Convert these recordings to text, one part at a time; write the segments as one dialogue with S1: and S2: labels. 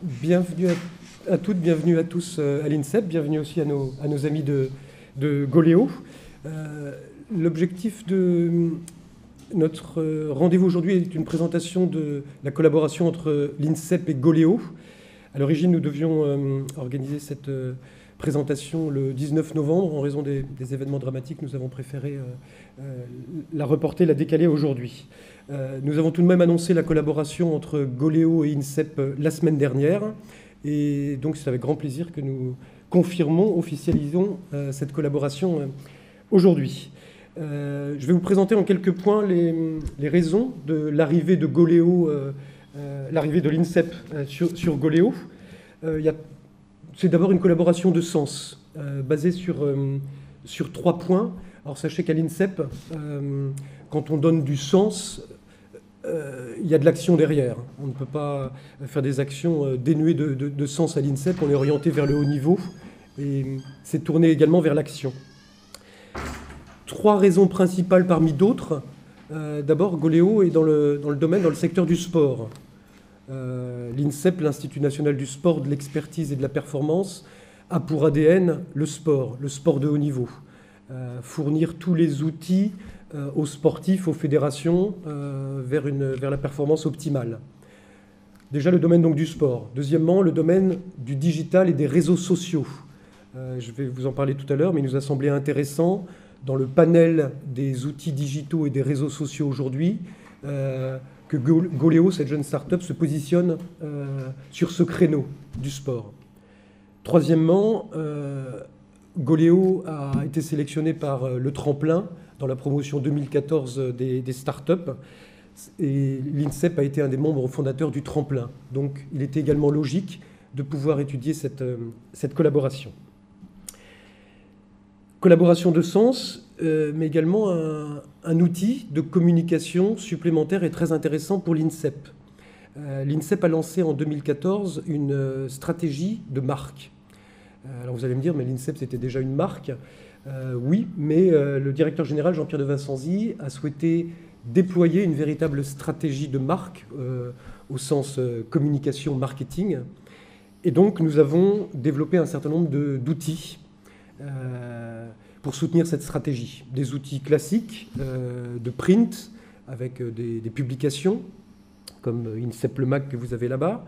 S1: Bienvenue à toutes, bienvenue à tous à l'INSEP, bienvenue aussi à nos amis de Goléo. L'objectif de notre rendez-vous aujourd'hui est une présentation de la collaboration entre l'INSEP et Goléo. À l'origine, nous devions organiser cette présentation le 19 novembre. En raison des événements dramatiques, nous avons préféré la reporter, la décaler aujourd'hui. Nous avons tout de même annoncé la collaboration entre Goléo et INSEP la semaine dernière. Et donc, c'est avec grand plaisir que nous confirmons, officialisons cette collaboration aujourd'hui. Je vais vous présenter en quelques points les raisons de l'arrivée de Goléo, l'arrivée de l'INSEP sur Goléo. C'est d'abord une collaboration de sens, basée sur 3 points. Alors sachez qu'à l'INSEP, quand on donne du sens, il y a de l'action derrière. On ne peut pas faire des actions dénuées de sens à l'INSEP. On est orienté vers le haut niveau et c'est tourné également vers l'action. 3 raisons principales parmi d'autres. D'abord, Goléo est dans le domaine, dans le secteur du sport. L'INSEP, l'Institut national du sport, de l'expertise et de la performance, a pour ADN le sport de haut niveau. Fournir tous les outils aux sportifs, aux fédérations, vers la performance optimale. Déjà le domaine donc du sport. Deuxièmement, le domaine du digital et des réseaux sociaux. Je vais vous en parler tout à l'heure, mais il nous a semblé intéressant, dans le panel des outils digitaux et des réseaux sociaux aujourd'hui, que Goléo, cette jeune start-up, se positionne sur ce créneau du sport. Troisièmement, Goléo a été sélectionné par le Tremplin dans la promotion 2014 des start-up et l'INSEP a été un des membres fondateurs du Tremplin. Donc il était également logique de pouvoir étudier cette collaboration. Collaboration de sens, mais également un outil de communication supplémentaire et très intéressant pour l'INSEP. L'INSEP a lancé en 2014 une stratégie de marque. Alors vous allez me dire, mais l'INSEP c'était déjà une marque. Oui, mais le directeur général Jean-Pierre de Vincenzi a souhaité déployer une véritable stratégie de marque au sens communication, marketing. Et donc nous avons développé un certain nombre d'outils pour soutenir cette stratégie. Des outils classiques de print avec des publications comme INSEP Le Mag que vous avez là-bas,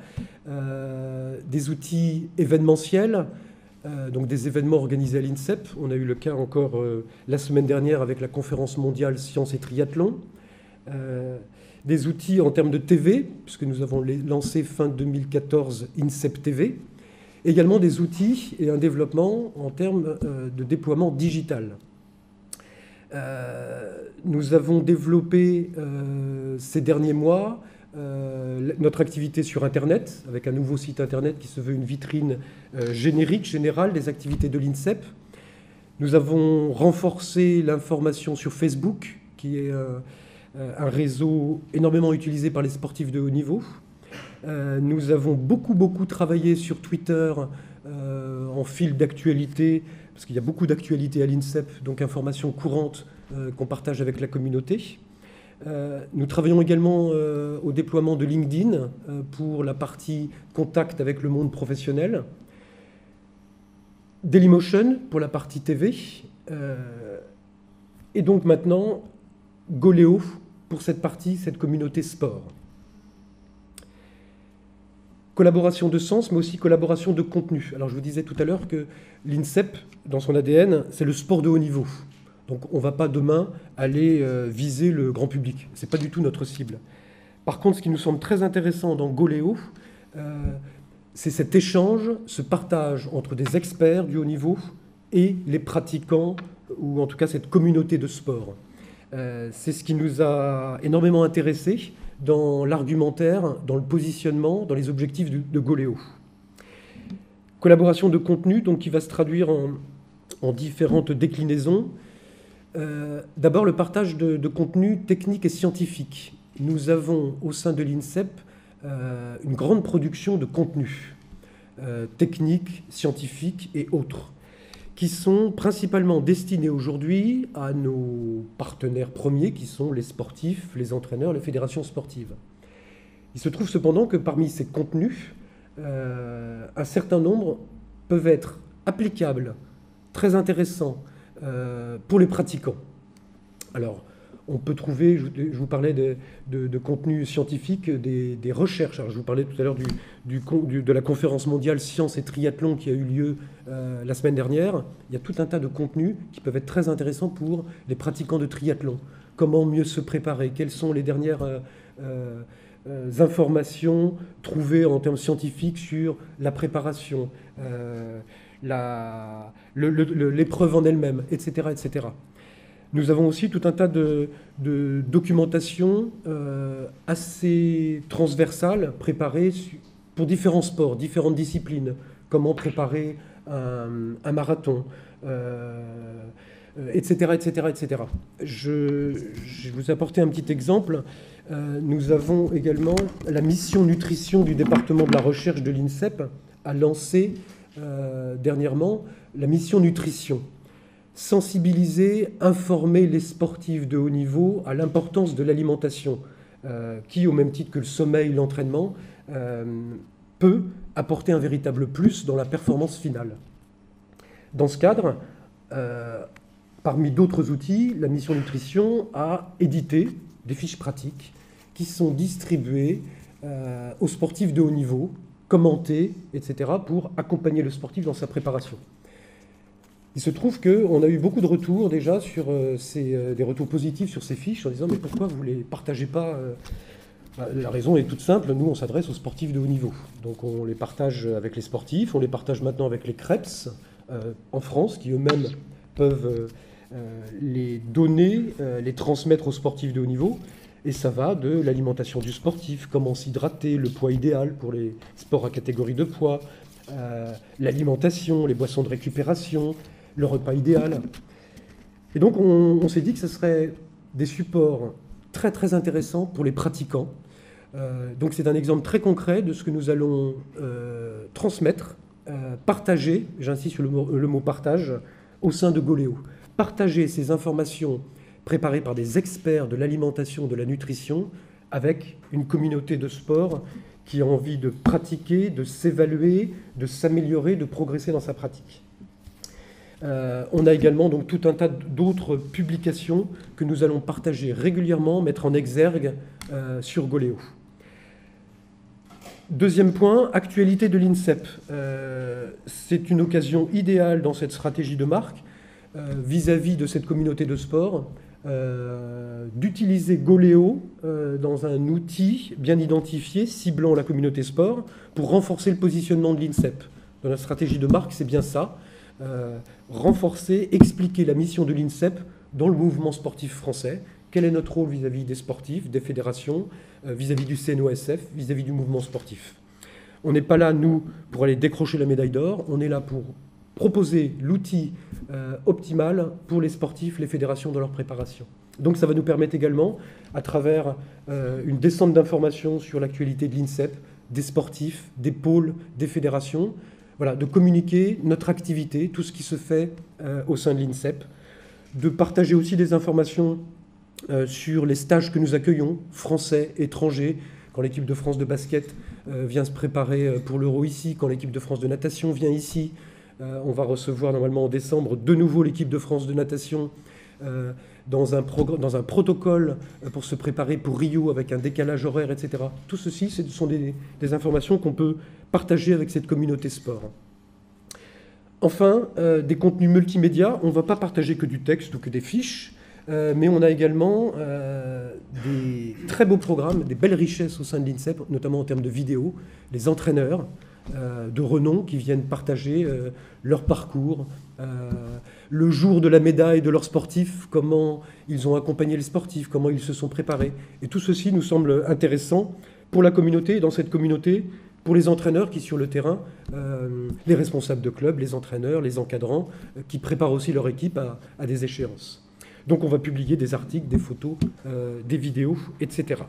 S1: des outils événementiels, donc des événements organisés à l'INSEP. On a eu le cas encore la semaine dernière avec la conférence mondiale Sciences et Triathlon. Des outils en termes de TV, puisque nous avons lancé fin 2014 INSEP TV. Également des outils et un développement en termes de déploiement digital. Nous avons développé ces derniers mois notre activité sur Internet, avec un nouveau site Internet qui se veut une vitrine générale des activités de l'INSEP. Nous avons renforcé l'information sur Facebook, qui est un réseau énormément utilisé par les sportifs de haut niveau. Nous avons beaucoup travaillé sur Twitter en fil d'actualité, parce qu'il y a beaucoup d'actualités à l'INSEP, donc informations courantes qu'on partage avec la communauté. Nous travaillons également au déploiement de LinkedIn pour la partie contact avec le monde professionnel. Dailymotion pour la partie TV. Et donc maintenant, Goléo pour cette partie, cette communauté sport. Collaboration de sens, mais aussi collaboration de contenu. Alors je vous disais tout à l'heure que l'INSEP, dans son ADN, c'est le sport de haut niveau. Donc on ne va pas demain aller viser le grand public. Ce n'est pas du tout notre cible. Par contre, ce qui nous semble très intéressant dans Goléo, c'est cet échange, ce partage entre des experts du haut niveau et les pratiquants, ou en tout cas cette communauté de sport. C'est ce qui nous a énormément intéressés dans l'argumentaire, dans le positionnement, dans les objectifs de Goléo. Collaboration de contenu, donc, qui va se traduire en différentes déclinaisons. D'abord, le partage de contenu technique et scientifique. Nous avons, au sein de l'INSEP, une grande production de contenu technique, scientifique et autres, qui sont principalement destinés aujourd'hui à nos partenaires premiers, qui sont les sportifs, les entraîneurs, les fédérations sportives. Il se trouve cependant que parmi ces contenus, un certain nombre peuvent être applicables, très intéressants pour les pratiquants. Alors, on peut trouver, je vous parlais de contenu scientifique, des recherches. Alors, je vous parlais tout à l'heure de la conférence mondiale Sciences et Triathlon qui a eu lieu la semaine dernière. Il y a tout un tas de contenus qui peuvent être très intéressants pour les pratiquants de triathlon. Comment mieux se préparer? Quelles sont les dernières informations trouvées en termes scientifiques sur la préparation, l'épreuve en elle-même, etc., etc. Nous avons aussi tout un tas de documentation assez transversale préparée pour différents sports, différentes disciplines. Comment préparer un marathon, etc., etc., etc. Je vais vous apporter un petit exemple. Nous avons également la mission nutrition du département de la recherche de l'INSEP a lancé dernièrement la mission nutrition. Sensibiliser, informer les sportifs de haut niveau à l'importance de l'alimentation, qui, au même titre que le sommeil, l'entraînement, peut apporter un véritable plus dans la performance finale. Dans ce cadre, parmi d'autres outils, la mission nutrition a édité des fiches pratiques qui sont distribuées aux sportifs de haut niveau, commentées, etc., pour accompagner le sportif dans sa préparation. Il se trouve qu'on a eu beaucoup de retours déjà sur des retours positifs sur ces fiches en disant mais pourquoi vous ne les partagez pas La raison est toute simple, nous on s'adresse aux sportifs de haut niveau. Donc on les partage avec les sportifs, on les partage maintenant avec les CREPS en France qui eux-mêmes peuvent les donner, les transmettre aux sportifs de haut niveau. Et ça va de l'alimentation du sportif, comment s'hydrater, le poids idéal pour les sports à catégorie de poids, l'alimentation, les boissons de récupération, le repas idéal. Et donc on s'est dit que ce serait des supports très très intéressants pour les pratiquants. Donc c'est un exemple très concret de ce que nous allons transmettre, partager, j'insiste sur le mot partage, au sein de Goléo. Partager ces informations préparées par des experts de l'alimentation, de la nutrition, avec une communauté de sport qui a envie de pratiquer, de s'évaluer, de s'améliorer, de progresser dans sa pratique. On a également donc tout un tas d'autres publications que nous allons partager régulièrement, mettre en exergue sur Goléo. Deuxième point, actualité de l'INSEP. C'est une occasion idéale dans cette stratégie de marque vis-à-vis de cette communauté de sport d'utiliser Goléo dans un outil bien identifié, ciblant la communauté sport, pour renforcer le positionnement de l'INSEP. Dans la stratégie de marque, c'est bien ça. Renforcer, expliquer la mission de l'INSEP dans le mouvement sportif français. Quel est notre rôle vis-à-vis des sportifs, des fédérations, vis-à-vis du CNOSF, vis-à-vis du mouvement sportif. On n'est pas là, nous, pour aller décrocher la médaille d'or, on est là pour proposer l'outil optimal pour les sportifs, les fédérations dans leur préparation. Donc ça va nous permettre également, à travers une descente d'informations sur l'actualité de l'INSEP, des sportifs, des pôles, des fédérations, voilà, de communiquer notre activité, tout ce qui se fait au sein de l'INSEP, de partager aussi des informations sur les stages que nous accueillons, français, étrangers, quand l'équipe de France de basket vient se préparer pour l'Euro ici, quand l'équipe de France de natation vient ici. On va recevoir normalement en décembre de nouveau l'équipe de France de natation dans un protocole pour se préparer pour Rio avec un décalage horaire, etc. Tout ceci, ce sont des informations qu'on peut partager avec cette communauté sport. Enfin, des contenus multimédia. On ne va pas partager que du texte ou que des fiches, mais on a également des très beaux programmes, des belles richesses au sein de l'INSEP, notamment en termes de vidéos, les entraîneurs de renom qui viennent partager leur parcours, le jour de la médaille de leurs sportifs, comment ils ont accompagné les sportifs, comment ils se sont préparés. Et tout ceci nous semble intéressant pour la communauté, et dans cette communauté, pour les entraîneurs qui, sur le terrain, les responsables de club, les entraîneurs, les encadrants, qui préparent aussi leur équipe à des échéances. Donc on va publier des articles, des photos, des vidéos, etc.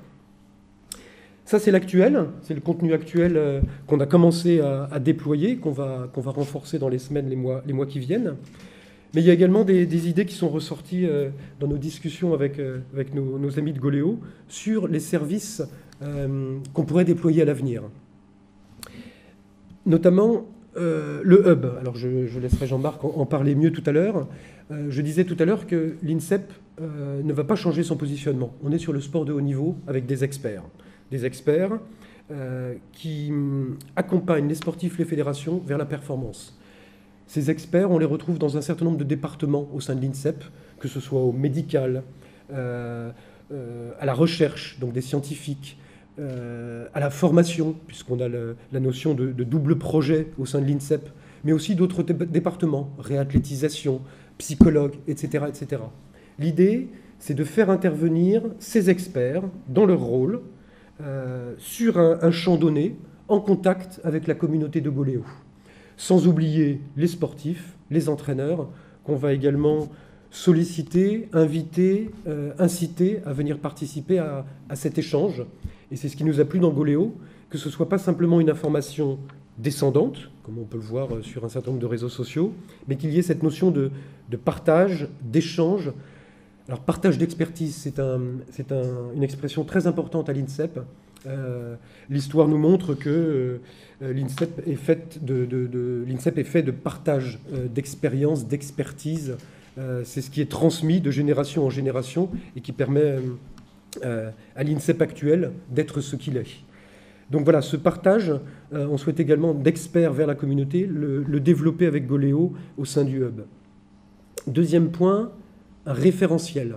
S1: Ça, c'est l'actuel, c'est le contenu actuel qu'on a commencé à déployer, qu'on va renforcer dans les semaines, les mois qui viennent. Mais il y a également des idées qui sont ressorties dans nos discussions avec nos amis de Goléo sur les services qu'on pourrait déployer à l'avenir. notamment le hub. Alors je laisserai Jean-Marc en parler mieux tout à l'heure. Je disais tout à l'heure que l'INSEP ne va pas changer son positionnement. On est sur le sport de haut niveau avec des experts. Des experts qui accompagnent les sportifs, les fédérations vers la performance. Ces experts, on les retrouve dans un certain nombre de départements au sein de l'INSEP, que ce soit au médical, à la recherche, donc des scientifiques, à la formation, puisqu'on a la notion de double projet au sein de l'INSEP, mais aussi d'autres départements, réathlétisation, psychologue, etc. etc. L'idée, c'est de faire intervenir ces experts dans leur rôle, sur un champ donné, en contact avec la communauté de Goléo. Sans oublier les sportifs, les entraîneurs, qu'on va également solliciter, inviter, inciter à venir participer à cet échange. Et c'est ce qui nous a plu dans Goléo, que ce ne soit pas simplement une information descendante, comme on peut le voir sur un certain nombre de réseaux sociaux, mais qu'il y ait cette notion de partage, d'échange. Alors, partage d'expertise, c'est une expression très importante à l'INSEP. L'histoire nous montre que l'INSEP est fait de partage d'expérience, d'expertise. C'est ce qui est transmis de génération en génération et qui permet à l'INSEP actuel d'être ce qu'il est. Donc voilà, ce partage, on souhaite également d'experts vers la communauté, le développer avec Goléo au sein du hub. Deuxième point, un référentiel.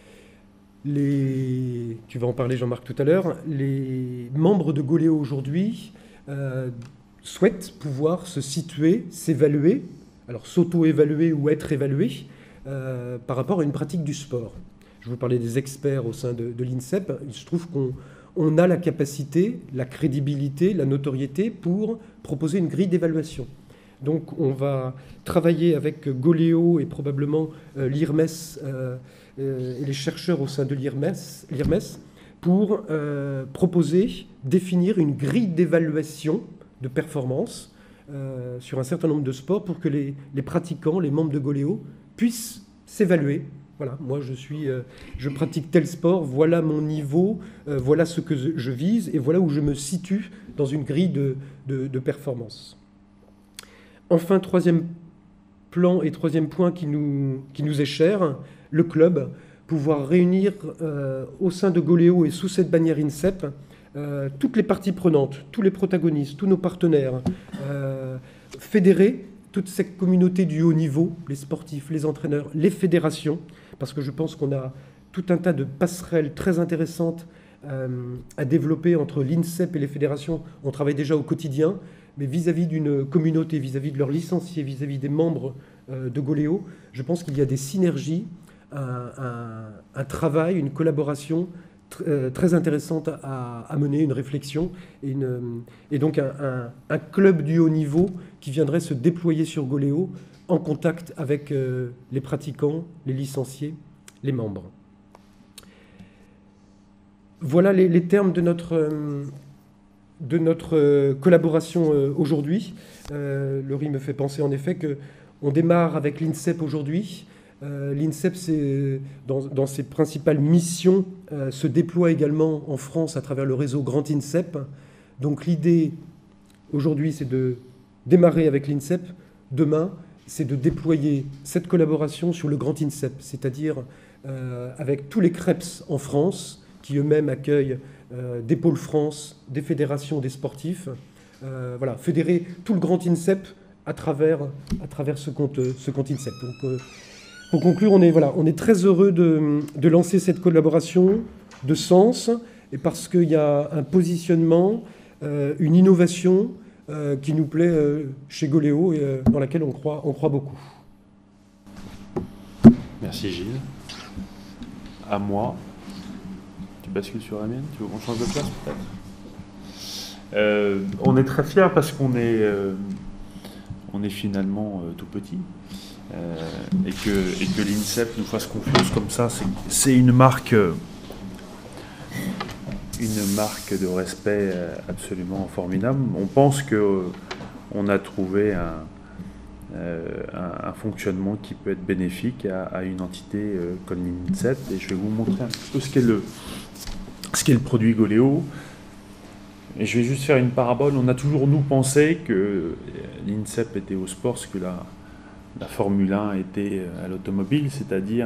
S1: Tu vas en parler Jean-Marc tout à l'heure, les membres de Goléo aujourd'hui souhaitent pouvoir se situer, s'évaluer, alors s'auto-évaluer ou être évalués par rapport à une pratique du sport. Je vous parlais des experts au sein de l'INSEP, il se trouve qu'on a la capacité, la crédibilité, la notoriété pour proposer une grille d'évaluation. Donc on va travailler avec Goléo et probablement l'IRMES et les chercheurs au sein de l'IRMES pour proposer, définir une grille d'évaluation de performance sur un certain nombre de sports pour que les pratiquants, les membres de Goléo puissent s'évaluer. Voilà, moi je pratique tel sport, voilà mon niveau, voilà ce que je vise et voilà où je me situe dans une grille de performance. Enfin, troisième plan et troisième point qui nous est cher, le club, pouvoir réunir au sein de Goléo et sous cette bannière INSEP toutes les parties prenantes, tous les protagonistes, tous nos partenaires, fédérer toute cette communauté du haut niveau, les sportifs, les entraîneurs, les fédérations, parce que je pense qu'on a tout un tas de passerelles très intéressantes à développer entre l'INSEP et les fédérations. On travaille déjà au quotidien, mais vis-à-vis d'une communauté, vis-à-vis de leurs licenciés, vis-à-vis des membres de Goléo, je pense qu'il y a des synergies, un travail, une collaboration très intéressante à mener, une réflexion, et donc un club du haut niveau qui viendrait se déployer sur Goléo en contact avec les pratiquants, les licenciés, les membres. Voilà les termes de notre collaboration aujourd'hui. Laurie me fait penser en effet qu'on démarre avec l'INSEP aujourd'hui. L'INSEP, dans ses principales missions, se déploie également en France à travers le réseau Grand INSEP. Donc l'idée aujourd'hui, c'est de démarrer avec l'INSEP. Demain, c'est de déployer cette collaboration sur le Grand INSEP, c'est-à-dire avec tous les CREPS en France, qui eux-mêmes accueillent des pôles France, des fédérations, des sportifs. Voilà, fédérer tout le Grand INSEP à travers ce compte INSEP. Donc, pour conclure, on est très heureux de lancer cette collaboration de sens, et parce qu'il y a un positionnement, une innovation qui nous plaît chez Goléo et dans laquelle on croit beaucoup.
S2: Merci Gilles. À moi. Tu bascules sur la mienne? Tu veux qu'on change de place peut-être? On est très fiers parce qu'on est finalement tout petit. Et que l'INSEP nous fasse confiance comme ça, c'est une marque de respect absolument formidable. On pense qu'on a trouvé un fonctionnement qui peut être bénéfique à une entité comme l'INSEP, et je vais vous montrer un petit peu ce qu'est le produit Goléo. Et je vais juste faire une parabole. On a toujours, nous, pensé que l'INSEP était au sport ce que la Formule 1 était à l'automobile, c'est-à-dire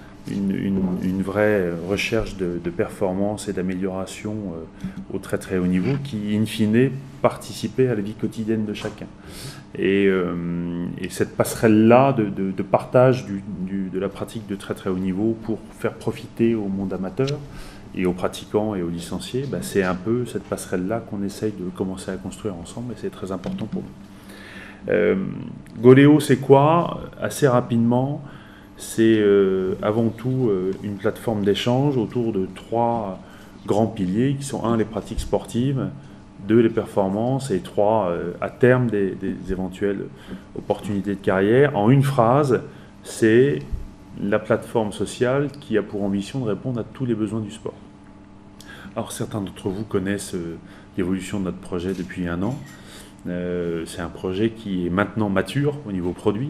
S2: une vraie recherche de performance et d'amélioration au très très haut niveau qui, in fine, participait à la vie quotidienne de chacun. Et cette passerelle-là de partage de la pratique de très très haut niveau pour faire profiter au monde amateur et aux pratiquants et aux licenciés, c'est un peu cette passerelle-là qu'on essaye de commencer à construire ensemble, et c'est très important pour nous. Goléo, c'est quoi? Assez rapidement, c'est avant tout une plateforme d'échange autour de 3 grands piliers qui sont 1, les pratiques sportives, 2, les performances, et 3, à terme, des éventuelles opportunités de carrière. En une phrase, c'est la plateforme sociale qui a pour ambition de répondre à tous les besoins du sport. Alors certains d'entre vous connaissent l'évolution de notre projet depuis 1 an. C'est un projet qui est maintenant mature au niveau produit,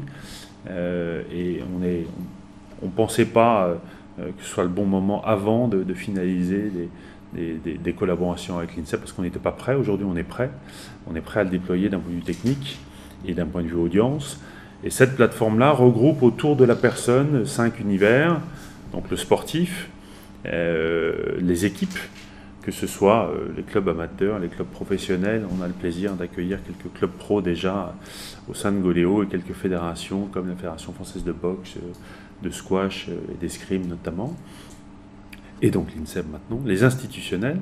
S2: et on ne pensait pas que ce soit le bon moment avant de finaliser des collaborations avec l'INSEP, parce qu'on n'était pas prêt. Aujourd'hui, on est prêt. On est prêt à le déployer d'un point de vue technique et d'un point de vue audience. Et cette plateforme-là regroupe autour de la personne 5 univers, donc le sportif, les équipes, que ce soit les clubs amateurs, les clubs professionnels. On a le plaisir d'accueillir quelques clubs pro déjà au sein de Goléo, et quelques fédérations comme la Fédération française de boxe, de squash et d'escrime notamment. Et donc l'INSEP maintenant, les institutionnels,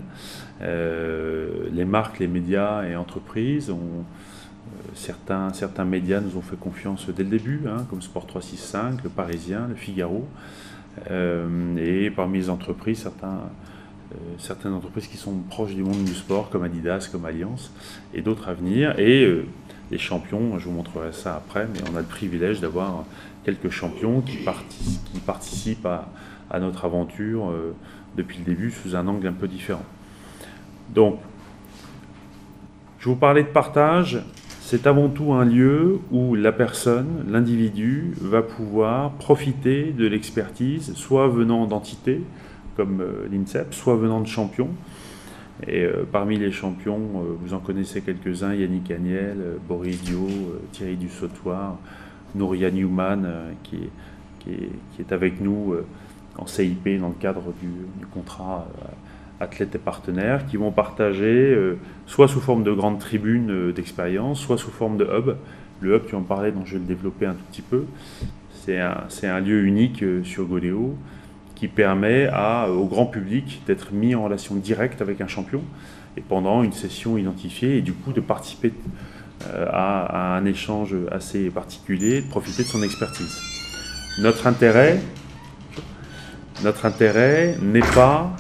S2: les marques, les médias et entreprises. Certains médias nous ont fait confiance dès le début, comme Sport 365, Le Parisien, Le Figaro. Et parmi les entreprises, certaines entreprises qui sont proches du monde du sport, comme Adidas, comme Allianz, et d'autres à venir. Et les champions, je vous montrerai ça après, mais on a le privilège d'avoir quelques champions qui participent à notre aventure depuis le début sous un angle un peu différent. Donc, je vous parlais de partage. C'est avant tout un lieu où la personne, l'individu, va pouvoir profiter de l'expertise, soit venant d'entités comme l'INSEP, soit venant de champions. Et parmi les champions, vous en connaissez quelques-uns: Yannick Agnel, Boris Dio, Thierry Dussautoir, Nouria Newman, qui est avec nous en CIP dans le cadre du contrat athlètes et partenaires, qui vont partager soit sous forme de grandes tribunes d'expérience, soit sous forme de hub. Le hub, tu en parlais, donc je vais le développer un tout petit peu. C'est un lieu unique sur Goléo qui permet au grand public d'être mis en relation directe avec un champion, et pendant une session identifiée, et du coup de participer à un échange assez particulier, de profiter de son expertise. Notre intérêt n'est pas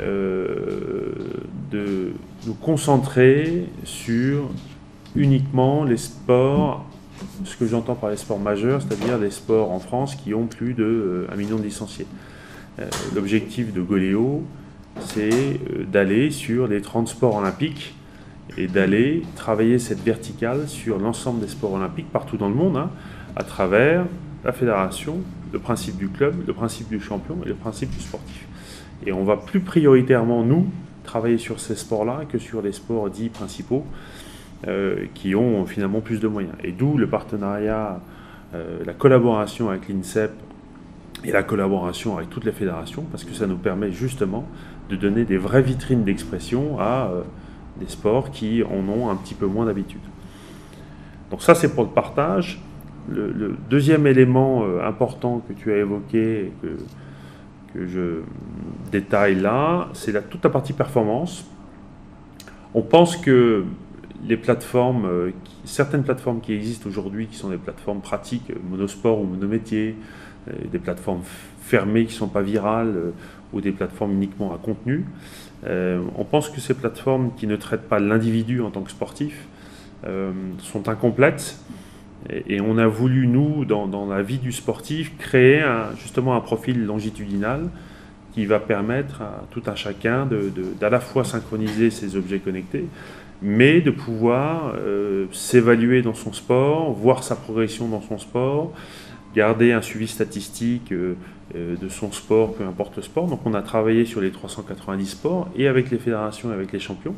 S2: de nous concentrer sur uniquement les sports, ce que j'entends par les sports majeurs, c'est-à-dire les sports en France qui ont plus de 1 million de licenciés. L'objectif de Goléo, c'est d'aller sur les 30 sports olympiques et d'aller travailler cette verticale sur l'ensemble des sports olympiques partout dans le monde, à travers la fédération, le principe du club, le principe du champion et le principe du sportif. Et on va plus prioritairement, nous, travailler sur ces sports-là que sur les sports dits principaux qui ont finalement plus de moyens. Et d'où le partenariat, la collaboration avec l'INSEP et la collaboration avec toutes les fédérations, parce que ça nous permet justement de donner des vraies vitrines d'expression à des sports qui en ont un petit peu moins d'habitude. Donc ça, c'est pour le partage. Le deuxième élément important que tu as évoqué, que je détaille là, c'est toute la partie performance. On pense que les plateformes, certaines plateformes qui existent aujourd'hui, qui sont des plateformes pratiques, monosport ou monométier, des plateformes fermées qui ne sont pas virales, ou des plateformes uniquement à contenu, on pense que ces plateformes qui ne traitent pas l'individu en tant que sportif sont incomplètes. Et on a voulu, nous, dans la vie du sportif, créer justement un profil longitudinal qui va permettre à tout un chacun d'à la fois synchroniser ses objets connectés, mais de pouvoir s'évaluer dans son sport, voir sa progression dans son sport, garder un suivi statistique de son sport, peu importe le sport. Donc on a travaillé sur les 390 sports, et avec les fédérations et avec les champions,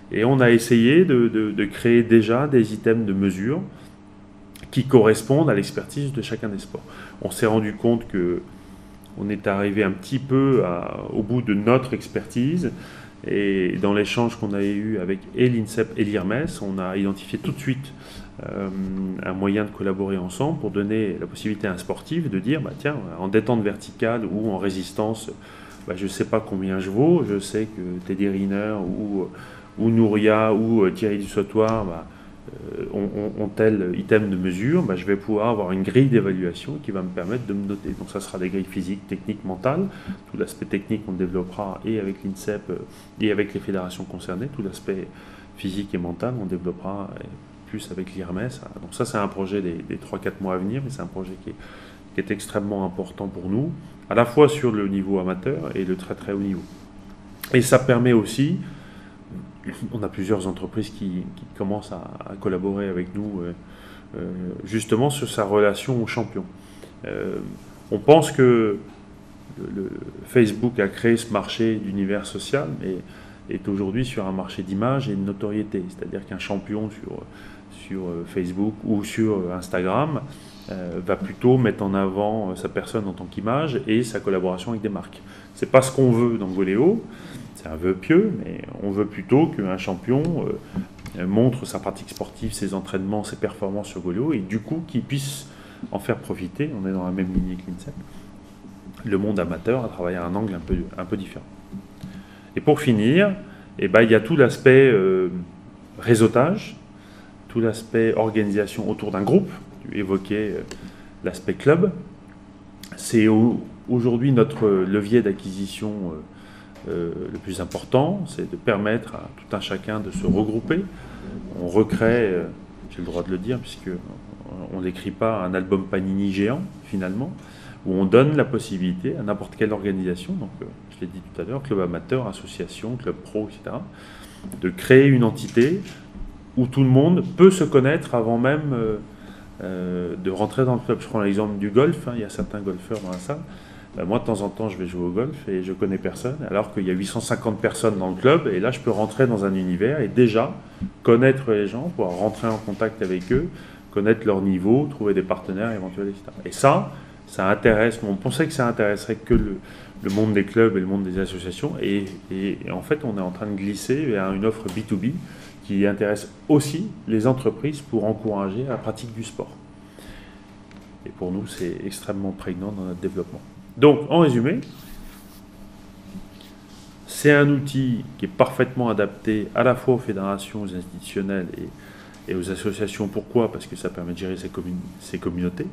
S2: Et on a essayé de créer déjà des items de mesure qui correspondent à l'expertise de chacun des sports. On s'est rendu compte qu'on est arrivé un petit peu au bout de notre expertise, et dans l'échange qu'on a eu avec l'INSEP et l'IRMES, on a identifié tout de suite un moyen de collaborer ensemble pour donner la possibilité à un sportif de dire, tiens, en détente verticale ou en résistance, je ne sais pas combien je vaux, je sais que Teddy Riner ou Nouria ou Thierry Dussautoir ont tel item de mesure, je vais pouvoir avoir une grille d'évaluation qui va me permettre de me noter. Donc ça sera des grilles physiques, techniques, mentales. Tout l'aspect technique on développera et avec l'INSEP et avec les fédérations concernées. Tout l'aspect physique et mental on développera plus avec l'IRMES. Donc ça c'est un projet des 3-4 mois à venir, mais c'est un projet qui est extrêmement important pour nous, à la fois sur le niveau amateur et le très très haut niveau. Et ça permet aussi, on a plusieurs entreprises qui commencent à collaborer avec nous justement sur sa relation aux champions. On pense que Facebook a créé ce marché d'univers social, mais est aujourd'hui sur un marché d'image et de notoriété. C'est-à-dire qu'un champion sur Facebook ou sur Instagram va plutôt mettre en avant sa personne en tant qu'image et sa collaboration avec des marques. C'est pas ce qu'on veut dans Goléo. C'est un vœu pieux, mais on veut plutôt qu'un champion montre sa pratique sportive, ses entraînements, ses performances sur Goléo, et du coup qu'il puisse en faire profiter. On est dans la même lignée que l'INSEP. Le monde amateur a travaillé à un angle un peu différent. Et pour finir, il y a tout l'aspect réseautage, tout l'aspect organisation autour d'un groupe. Tu évoquais l'aspect club. C'est aujourd'hui notre levier d'acquisition le plus important, c'est de permettre à tout un chacun de se regrouper. On recrée, j'ai le droit de le dire, puisqu'on n'écrit pas un album Panini géant, finalement, où on donne la possibilité à n'importe quelle organisation, donc je l'ai dit tout à l'heure, club amateur, association, club pro, etc., de créer une entité où tout le monde peut se connaître avant même de rentrer dans le club. Je prends l'exemple du golf, il y a certains golfeurs dans la salle. Moi, de temps en temps, je vais jouer au golf et je connais personne, alors qu'il y a 850 personnes dans le club, et là, je peux rentrer dans un univers et déjà connaître les gens, pouvoir rentrer en contact avec eux, connaître leur niveau, trouver des partenaires éventuels, etc. Et ça intéresse, on pensait que ça intéresserait que le monde des clubs et le monde des associations, et en fait, on est en train de glisser vers une offre B2B qui intéresse aussi les entreprises pour encourager la pratique du sport. Et pour nous, c'est extrêmement prégnant dans notre développement. Donc, en résumé, c'est un outil qui est parfaitement adapté à la fois aux fédérations, aux institutionnels et aux associations. Pourquoi ? Parce que ça permet de gérer ces communautés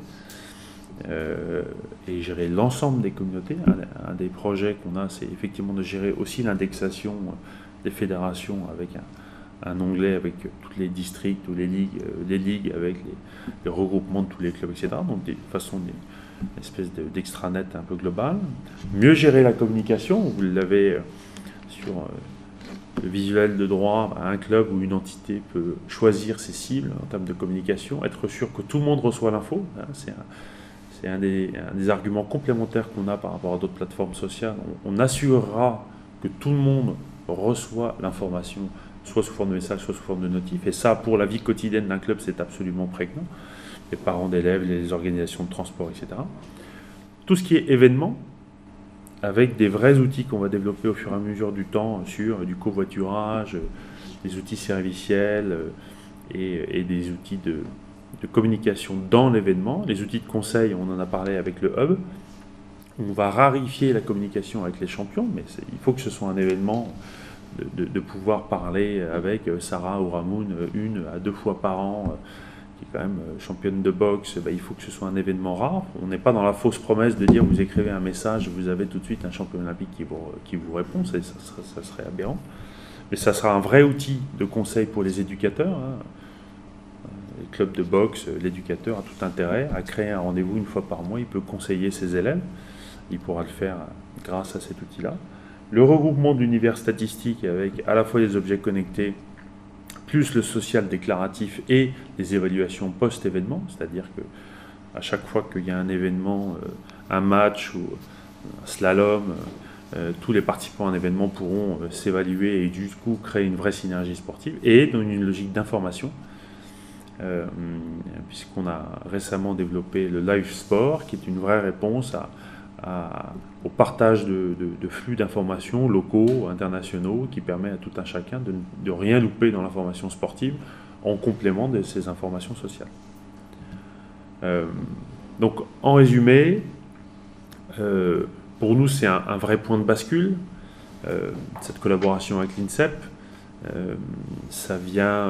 S2: et gérer l'ensemble des communautés. Un des projets qu'on a, c'est effectivement de gérer aussi l'indexation des fédérations avec un onglet avec tous les districts ou les ligues avec les regroupements de tous les clubs, etc. Donc, de façon une espèce d'extranet un peu global. Mieux gérer la communication, vous l'avez sur le visuel de droit, un club ou une entité peut choisir ses cibles en termes de communication, être sûr que tout le monde reçoit l'info. C'est un des arguments complémentaires qu'on a par rapport à d'autres plateformes sociales. On assurera que tout le monde reçoit l'information, soit sous forme de message, soit sous forme de notif. Et ça, pour la vie quotidienne d'un club, c'est absolument prégnant. Les parents d'élèves, les organisations de transport, etc. Tout ce qui est événement, avec des vrais outils qu'on va développer au fur et à mesure du temps sur du covoiturage, des outils serviciels et des outils de communication dans l'événement. Les outils de conseil, on en a parlé avec le hub. On va raréfier la communication avec les champions, mais il faut que ce soit un événement de pouvoir parler avec Sarah ou Ramoun 1 à 2 fois par an, qui est quand même championne de boxe. Il faut que ce soit un événement rare. On n'est pas dans la fausse promesse de dire vous écrivez un message, vous avez tout de suite un champion olympique qui vous répond, ça serait aberrant. Mais ça sera un vrai outil de conseil pour les éducateurs. Les clubs de boxe, l'éducateur a tout intérêt à créer un rendez-vous une fois par mois, il peut conseiller ses élèves, il pourra le faire grâce à cet outil-là. Le regroupement d'univers statistiques avec à la fois les objets connectés, plus le social déclaratif et les évaluations post-événement, c'est-à-dire qu'à chaque fois qu'il y a un événement, un match ou un slalom, tous les participants à un événement pourront s'évaluer et du coup créer une vraie synergie sportive et dans une logique d'information, puisqu'on a récemment développé le live sport, qui est une vraie réponse au partage de flux d'informations locaux, internationaux, qui permet à tout un chacun de rien louper dans l'information sportive en complément de ces informations sociales. Donc en résumé, pour nous c'est un vrai point de bascule, cette collaboration avec l'INSEP. Ça vient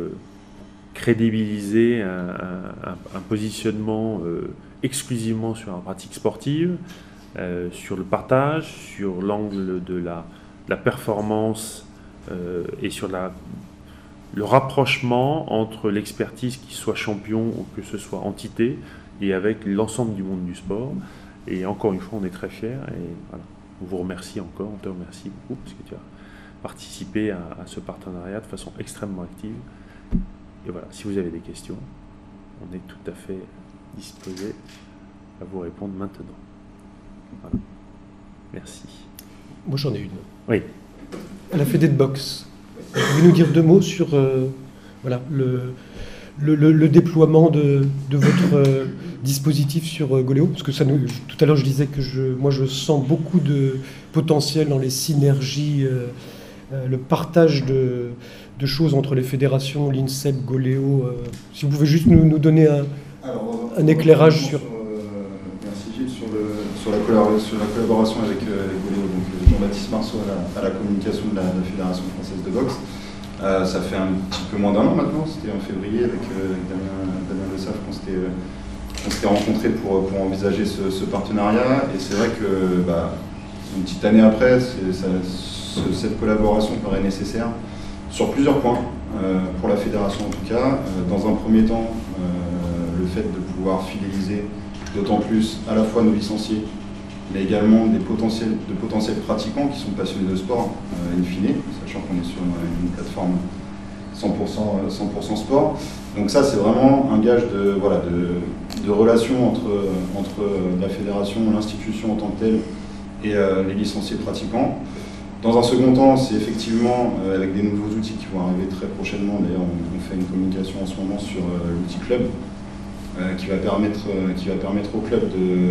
S2: crédibiliser un positionnement exclusivement sur la pratique sportive, sur le partage, sur l'angle de la performance et sur le rapprochement entre l'expertise, qui soit champion ou que ce soit entité, et avec l'ensemble du monde du sport. Et encore une fois, on est très fiers et voilà, on vous remercie encore, on te remercie beaucoup parce que tu as participé à ce partenariat de façon extrêmement active. Et voilà, si vous avez des questions, on est tout à fait disposé à vous répondre maintenant. Voilà. Merci.
S1: Moi j'en ai une.
S2: Oui.
S1: À la Fédé de boxe, vous pouvez nous dire 2 mots sur voilà, le déploiement de votre dispositif sur Goléo, parce que tout à l'heure je disais que moi je sens beaucoup de potentiel dans les synergies, le partage de choses entre les fédérations, l'INSEP, Goléo. Si vous pouvez juste nous donner un éclairage sur...
S3: Merci Gilles, sur la collaboration avec Goléo, donc Jean-Baptiste Marceau à la communication de la Fédération française de boxe. Ça fait un petit peu moins d'1 an maintenant, c'était en février avec Damien Le Saff qu'on s'était rencontrés pour envisager ce partenariat. Et c'est vrai que une petite année après, cette collaboration paraît nécessaire sur plusieurs points, pour la fédération en tout cas. Dans un premier temps, le fait de pouvoir fidéliser d'autant plus à la fois nos licenciés, mais également de potentiels pratiquants qui sont passionnés de sport, in fine, sachant qu'on est sur une plateforme 100% sport. Donc ça, c'est vraiment un gage de relation entre la fédération, l'institution en tant que telle, et les licenciés pratiquants. Dans un second temps, c'est effectivement avec des nouveaux outils qui vont arriver très prochainement. D'ailleurs, on fait une communication en ce moment sur l'outil club, qui va permettre au club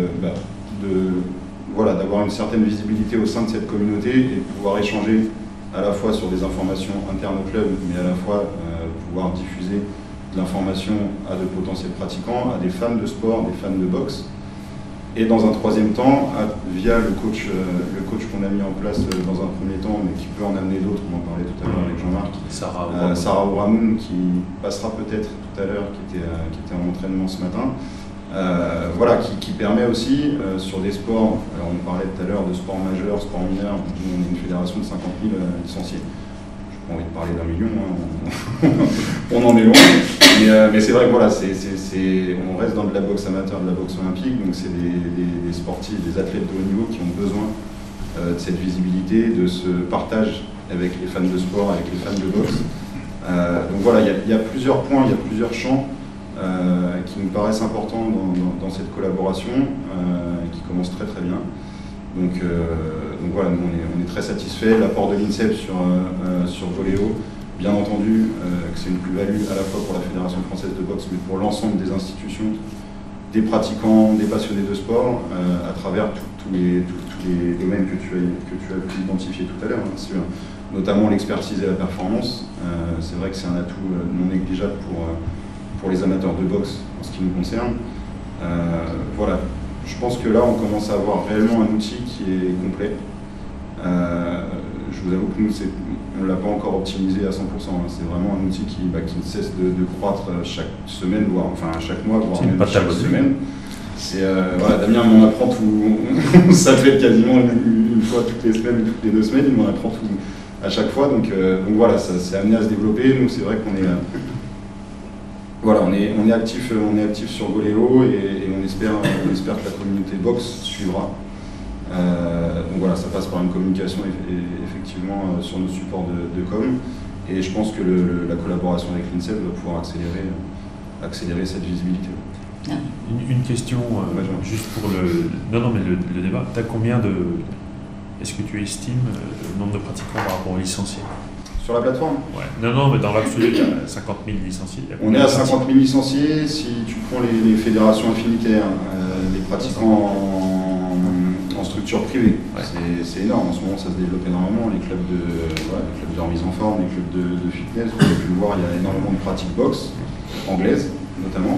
S3: d'avoir une certaine visibilité au sein de cette communauté et de pouvoir échanger à la fois sur des informations internes au club, mais à la fois pouvoir diffuser de l'information à de potentiels pratiquants, à des fans de sport, des fans de boxe. Et dans un troisième temps, via le coach qu'on a mis en place dans un premier temps, mais qui peut en amener d'autres, on en parlait tout à l'heure avec Jean-Marc, Sarah Ouramoun, qui passera peut-être tout à l'heure, qui était en entraînement ce matin, qui permet aussi sur des sports, alors on parlait tout à l'heure de sport majeur, sport mineur, nous on est une fédération de 50 000 licenciés. J'ai pas envie de parler d'1 million, on en est loin, mais c'est vrai que voilà, on reste dans de la boxe amateur, de la boxe olympique, donc c'est des sportifs, des athlètes de haut niveau qui ont besoin de cette visibilité, de ce partage avec les fans de sport, avec les fans de boxe. Donc voilà, il y a plusieurs points, il y a plusieurs champs qui nous paraissent importants dans cette collaboration, qui commence très très bien. Donc voilà, nous on est très satisfaits. L'apport de l'INSEP sur Goléo, bien entendu que c'est une plus-value à la fois pour la Fédération française de boxe, mais pour l'ensemble des institutions, des pratiquants, des passionnés de sport, à travers tous les domaines que tu as pu identifier tout à l'heure, hein, notamment l'expertise et la performance. C'est vrai que c'est un atout non négligeable pour les amateurs de boxe en ce qui nous concerne. Voilà. Je pense que là, on commence à avoir réellement un outil qui est complet. Je vous avoue que nous, on ne l'a pas encore optimisé à 100%. Hein. C'est vraiment un outil qui ne cesse de croître chaque semaine, chaque mois, voire même chaque semaine. Damien m'en apprend tout. Ça fait quasiment une fois toutes les semaines, toutes les 2 semaines, il m'en apprend tout à chaque fois. Donc voilà, ça s'est amené à se développer. Nous, c'est vrai qu'on est... on est actif sur Goléo et on espère que la communauté boxe suivra. Donc voilà, ça passe par une communication effectivement sur nos supports de com, et je pense que la collaboration avec l'INSEP va pouvoir accélérer cette visibilité.
S2: Une question juste pour le débat. Tu as combien est-ce que tu estimes le nombre de pratiquants par rapport aux licenciés?
S3: Sur la plateforme?
S2: Ouais. Non, mais dans l'absolu, il y a 50 000 licenciés.
S3: On est à 50 000 licenciés. Si tu prends les fédérations affinitaires, les pratiquants en structure privée, ouais. C'est énorme. En ce moment, ça se développe énormément. Les clubs de remise en forme, les clubs de fitness, vous avez pu le voir, il y a énormément de pratiques boxe, anglaises notamment.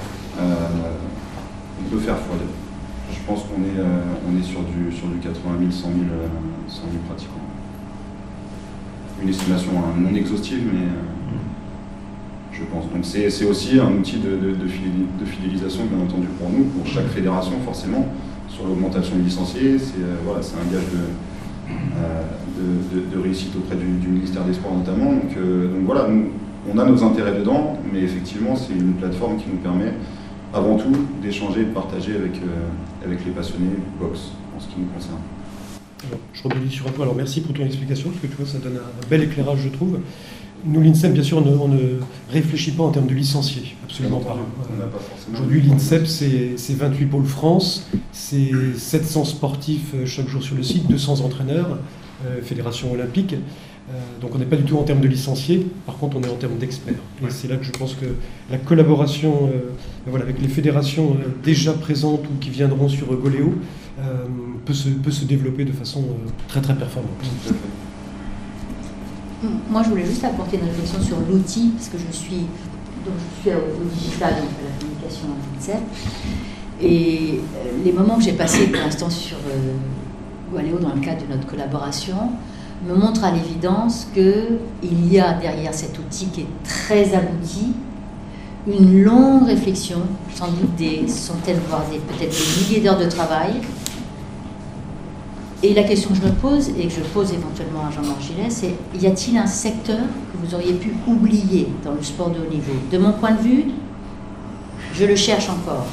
S3: On peut faire x2. Je pense qu'on est sur du 80 000, 100 000 pratiquants. Une estimation non exhaustive, mais je pense. Donc c'est aussi un outil de fidélisation, bien entendu, pour nous, pour chaque fédération, forcément, sur l'augmentation des licenciés. C'est un gage de réussite auprès du ministère des Sports, notamment. Donc voilà, nous, on a nos intérêts dedans, mais effectivement, c'est une plateforme qui nous permet, avant tout, d'échanger et de partager avec les passionnés boxe, en ce qui nous concerne.
S1: Alors, je rebondis sur toi. Alors merci pour ton explication, parce que tu vois, ça donne un bel éclairage, je trouve. Nous, l'INSEP, bien sûr, on ne réfléchit pas en termes de licenciés, absolument pas. Aujourd'hui, l'INSEP, c'est 28 pôles France, c'est 700 sportifs chaque jour sur le site, 200 entraîneurs, fédération olympique. Donc on n'est pas du tout en termes de licenciés, par contre on est en termes d'experts. Et c'est là que je pense que la collaboration avec les fédérations déjà présentes ou qui viendront sur Goléo peut se développer de façon très très performante.
S4: Moi je voulais juste apporter une réflexion sur l'outil, parce que je suis au digital, donc à la communication à l'INSEP. Et les moments que j'ai passés pour l'instant sur Goléo dans le cadre de notre collaboration me montre à l'évidence qu'il y a derrière cet outil qui est très abouti une longue réflexion, sans doute des centaines, voire peut-être des milliers d'heures de travail. Et la question que je me pose, et que je pose éventuellement à Jean-Marc Gillet, c'est: y a-t-il un secteur que vous auriez pu oublier dans le sport de haut niveau? De mon point de vue, je le cherche encore.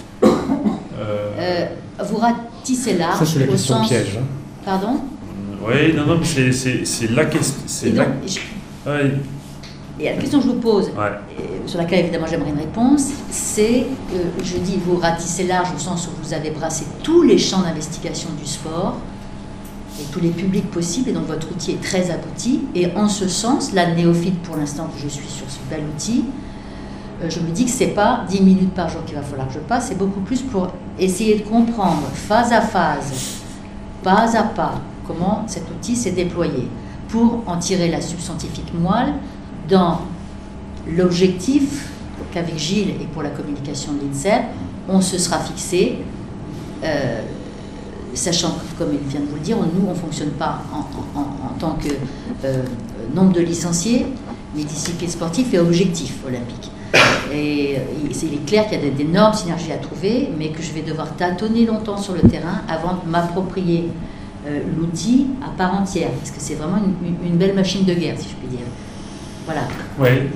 S4: Vous ratissez large.
S1: Ça, c'est la question piège. Hein.
S4: Pardon?
S2: Oui, non, mais c'est la question.
S4: Et la question que je vous pose, sur laquelle évidemment j'aimerais une réponse, c'est, je dis, vous ratissez large au sens où vous avez brassé tous les champs d'investigation du sport et tous les publics possibles, et donc votre outil est très abouti. Et en ce sens, la néophyte pour l'instant que je suis sur ce bel outil, je me dis que c'est pas 10 minutes par jour qu'il va falloir que je passe, c'est beaucoup plus pour essayer de comprendre phase à phase, pas à pas, comment cet outil s'est déployé, pour en tirer la subscientifique moelle dans l'objectif qu'avec Gilles et pour la communication de l'INSEP, on se sera fixé, sachant que, comme il vient de vous le dire, nous, on ne fonctionne pas en tant que nombre de licenciés, mais discipline sportive et objectif olympique. Et il est clair qu'il y a d'énormes synergies à trouver, mais que je vais devoir tâtonner longtemps sur le terrain avant de m'approprier l'outil à part entière, parce que c'est vraiment une belle machine de guerre, si je puis dire. Voilà.
S2: Oui,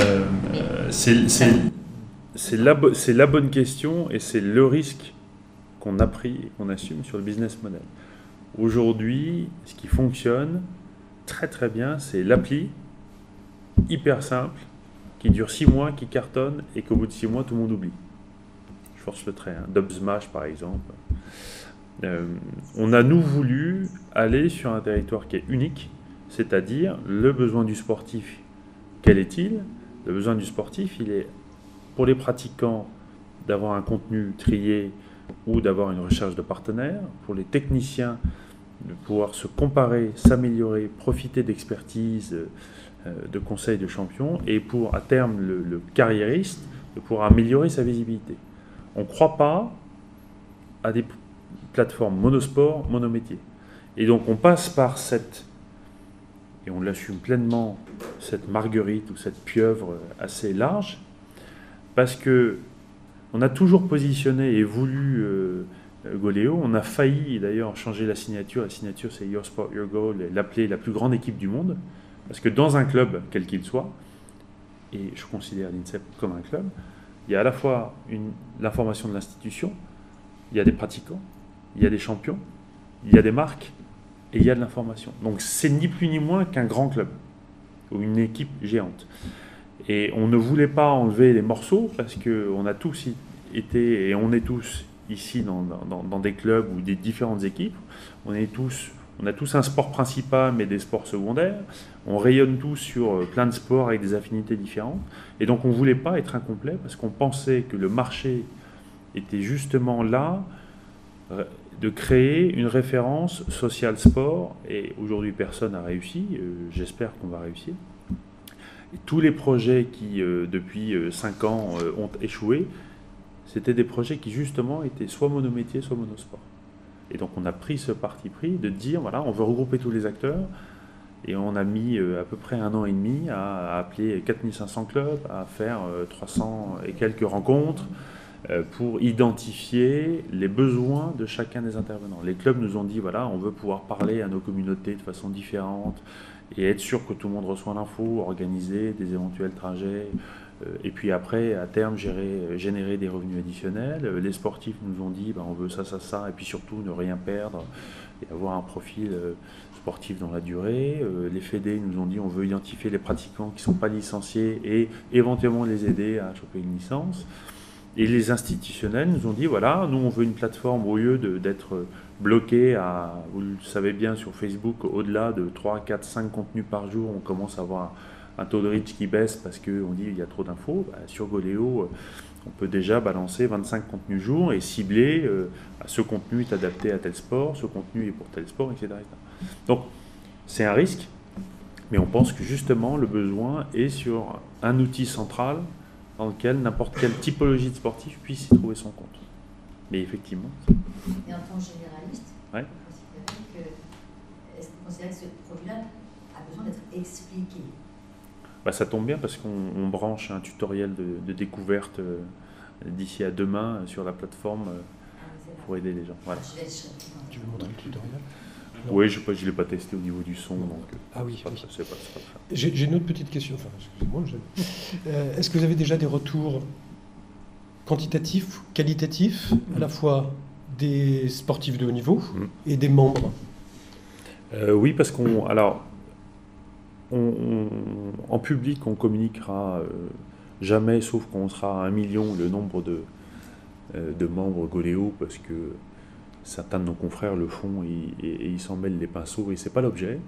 S2: c'est la bonne question, et c'est le risque qu'on a pris et qu'on assume sur le business model. Aujourd'hui, ce qui fonctionne très très bien, c'est l'appli hyper simple, qui dure 6 mois, qui cartonne, et qu'au bout de 6 mois, tout le monde oublie. Je force le trait, Dubsmash par exemple. On a, nous, voulu aller sur un territoire qui est unique, c'est-à-dire le besoin du sportif. Quel est-il? Le besoin du sportif, il est, pour les pratiquants, d'avoir un contenu trié ou d'avoir une recherche de partenaires, pour les techniciens, de pouvoir se comparer, s'améliorer, profiter d'expertise, de conseils de champions, et pour, à terme, le carriériste, de pouvoir améliorer sa visibilité. On ne croit pas à des plateforme monosport, monométier. Et donc on passe par cette, et on l'assume pleinement, cette marguerite ou cette pieuvre assez large, parce que on a toujours positionné et voulu Goléo. On a failli d'ailleurs changer la signature. La signature, c'est Your Sport, Your Goal, et l'appeler la plus grande équipe du monde, parce que dans un club, quel qu'il soit, et je considère l'INSEP comme un club, il y a à la fois l'information de l'institution, il y a des pratiquants, il y a des champions, il y a des marques, et il y a de l'information. Donc c'est ni plus ni moins qu'un grand club, ou une équipe géante. Et on ne voulait pas enlever les morceaux, parce qu'on a tous été, et on est tous ici dans des clubs ou des différentes équipes, on est tous On a tous un sport principal, mais des sports secondaires. On rayonne tous sur plein de sports avec des affinités différentes. Et donc, on ne voulait pas être incomplet parce qu'on pensait que le marché était justement là de créer une référence social sport. Et aujourd'hui, personne n'a réussi. J'espère qu'on va réussir. Et tous les projets qui, depuis 5 ans, ont échoué, c'était des projets qui, justement, étaient soit monométiers, soit monosport. Et donc on a pris ce parti pris de dire, voilà, on veut regrouper tous les acteurs, et on a mis à peu près 1 an et demi à appeler 4500 clubs, à faire 300 et quelques rencontres pour identifier les besoins de chacun des intervenants. Les clubs nous ont dit, voilà, on veut pouvoir parler à nos communautés de façon différente et être sûr que tout le monde reçoit l'info, organiser des éventuels trajets, et puis après, à terme, générer des revenus additionnels. Les sportifs nous ont dit, on veut ça, ça, ça, et puis surtout ne rien perdre et avoir un profil sportif dans la durée. Les fédés nous ont dit, on veut identifier les pratiquants qui ne sont pas licenciés et éventuellement les aider à choper une licence. Et les institutionnels nous ont dit, voilà, nous on veut une plateforme au lieu d'être bloqué à, vous le savez bien, sur Facebook, au-delà de 3, 4, 5 contenus par jour, on commence à avoir un taux de reach qui baisse parce qu'on dit qu'il y a trop d'infos. Sur Goléo, on peut déjà balancer 25 contenus jour et cibler ce contenu est adapté à tel sport, ce contenu est pour tel sport, etc. Donc, c'est un risque, mais on pense que justement, le besoin est sur un outil central dans lequel n'importe quelle typologie de sportif puisse y trouver son compte. Mais effectivement...
S4: Et en tant que généraliste,
S2: ouais.
S4: Est-ce que vous considérez que ce produit-là a besoin d'être expliqué ?
S2: Ça tombe bien parce qu'on branche un tutoriel de découverte d'ici à demain sur la plateforme pour aider les gens. Voilà.
S1: Tu veux montrer le tutoriel ?
S2: Oui, je ne l'ai pas testé au niveau du son. Donc,
S1: ah oui,
S2: c'est pas
S1: j'ai une autre petite question. Enfin, excusez-moi. Est-ce que vous avez déjà des retours quantitatifs, qualitatifs, à la fois des sportifs de haut niveau et des membres ?
S2: Oui, parce en public, on communiquera jamais, sauf quand on sera à 1 million, le nombre de membres Goléo, parce que certains de nos confrères le font et ils s'en mêlent les pinceaux, et c'est pas l'objet.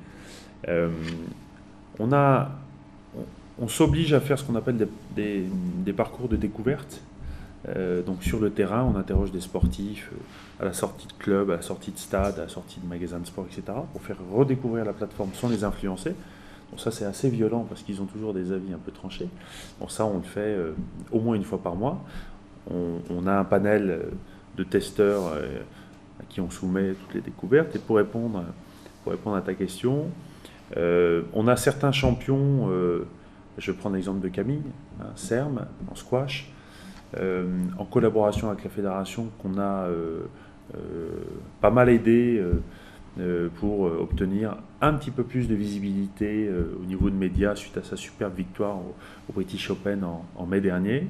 S2: On s'oblige à faire ce qu'on appelle des parcours de découverte. Donc sur le terrain, on interroge des sportifs à la sortie de club, à la sortie de stade, à la sortie de magasins de sport, etc., pour faire redécouvrir la plateforme sans les influencer. Donc ça, c'est assez violent parce qu'ils ont toujours des avis un peu tranchés. Donc ça, on le fait au moins 1 fois par mois. On a un panel de testeurs à qui on soumet toutes les découvertes. Et pour répondre à ta question, on a certains champions, je prends l'exemple de Camille, Serme, en squash, en collaboration avec la fédération qu'on a pas mal aidé pour obtenir un petit peu plus de visibilité au niveau de médias suite à sa superbe victoire au British Open en mai dernier.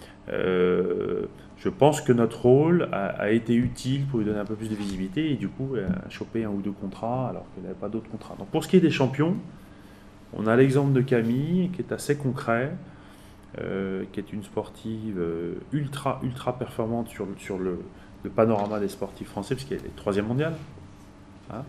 S2: Je pense que notre rôle a été utile pour lui donner un peu plus de visibilité et du coup elle a chopé 1 ou 2 contrats alors qu'elle n'avait pas d'autres contrats. Donc pour ce qui est des champions, on a l'exemple de Camille qui est assez concret, qui est une sportive ultra performante sur le panorama des sportifs français parce qu'elle est 3e mondiale. Hein.